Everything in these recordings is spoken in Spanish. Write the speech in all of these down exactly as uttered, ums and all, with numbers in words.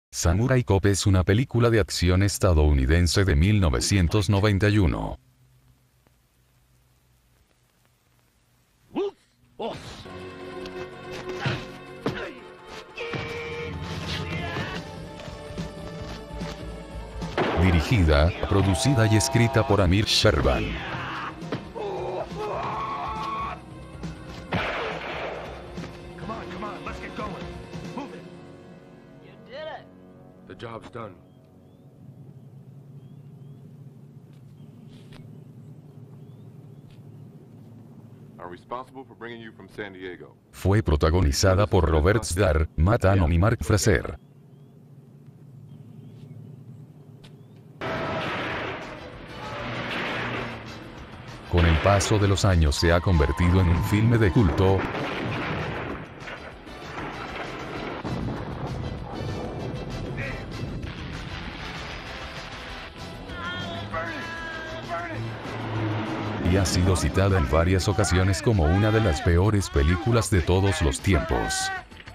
Samurai Cop es una película de acción estadounidense de mil novecientos noventa y uno. Dirigida, producida y escrita por Amir Shervan. The job's done. I'm responsible for bringing you from San Diego. Fue protagonizada por Robert Starr, Matt Damon y Mark Fraser. Con el paso de los años se ha convertido en un filme de culto, y ha sido citada en varias ocasiones como una de las peores películas de todos los tiempos.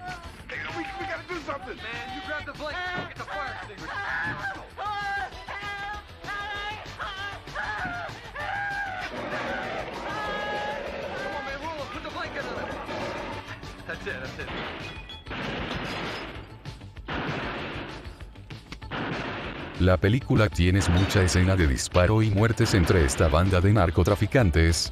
La película tiene mucha escena de disparo y muertes entre esta banda de narcotraficantes,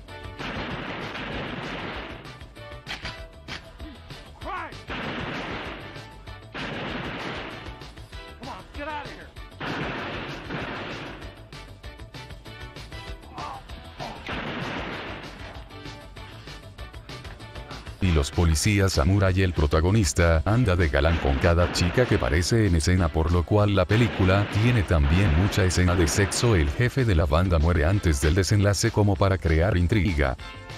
y los policías samurai y el protagonista anda de galán con cada chica que aparece en escena, por lo cual la película tiene también mucha escena de sexo. El jefe de la banda muere antes del desenlace como para crear intriga.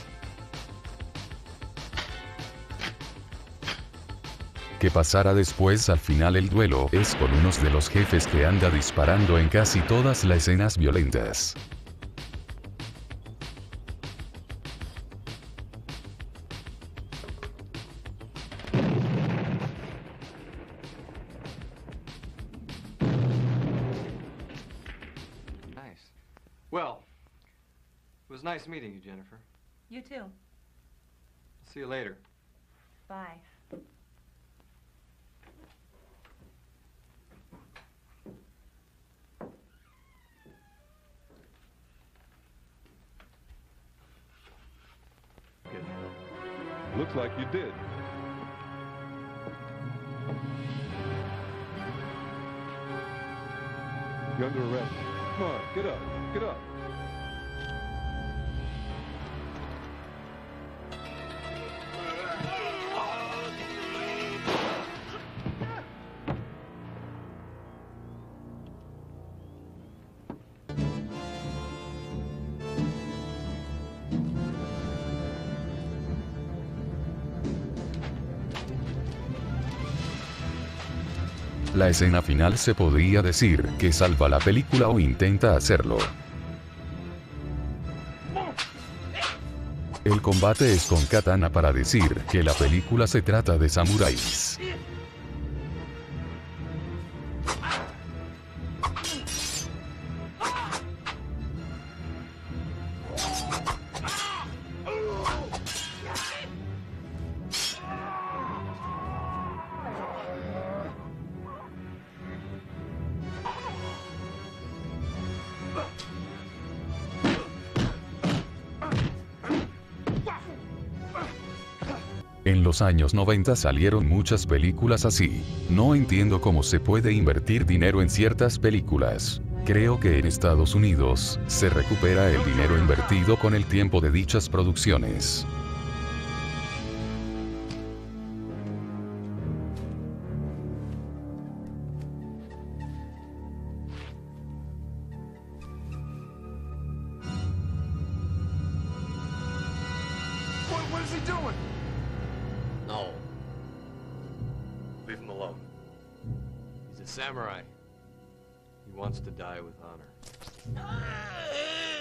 ¿Qué pasará después? Al final el duelo es con unos de los jefes que anda disparando en casi todas las escenas violentas. Well, it was nice meeting you, Jennifer. You too. See you later. Bye. Looks like you did. You're under arrest. Come on, get up, get up. La escena final se podría decir que salva la película o intenta hacerlo. El combate es con katana para decir que la película se trata de samuráis. En los años noventa salieron muchas películas así. No entiendo cómo se puede invertir dinero en ciertas películas. Creo que en Estados Unidos se recupera el dinero invertido con el tiempo de dichas producciones. What, what is he doing? No. Leave him alone. He's a samurai. He wants to die with honor.